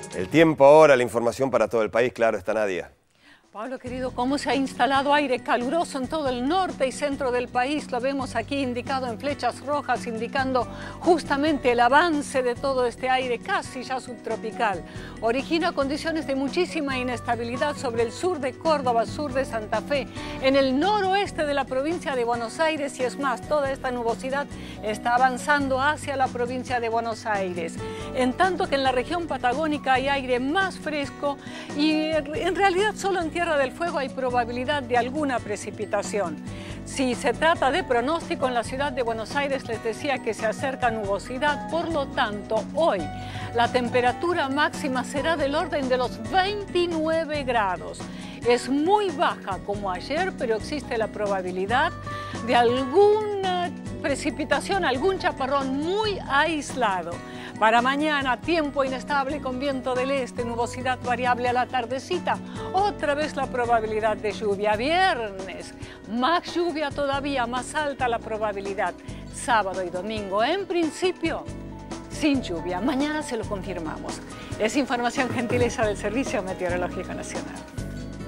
El tiempo ahora, la información para todo el país, claro, está Nadia. Pablo, querido, ¿cómo se ha instalado aire caluroso en todo el norte y centro del país? Lo vemos aquí indicado en flechas rojas, indicando justamente el avance de todo este aire casi ya subtropical. Origina condiciones de muchísima inestabilidad sobre el sur de Córdoba, sur de Santa Fe, en el noroeste de la provincia de Buenos Aires, y es más, toda esta nubosidad está avanzando hacia la provincia de Buenos Aires. En tanto que en la región patagónica hay aire más fresco y en realidad solo en Tierra del Fuego hay probabilidad de alguna precipitación. Si se trata de pronóstico, en la ciudad de Buenos Aires les decía que se acerca nubosidad, por lo tanto hoy la temperatura máxima será del orden de los 29 grados. Es muy baja como ayer, pero existe la probabilidad de alguna precipitación, algún chaparrón muy aislado. Para mañana, tiempo inestable con viento del este, nubosidad variable a la tardecita. Otra vez la probabilidad de lluvia. Viernes, más lluvia todavía, más alta la probabilidad. Sábado y domingo, en principio, sin lluvia. Mañana se lo confirmamos. Es información gentileza del Servicio Meteorológico Nacional.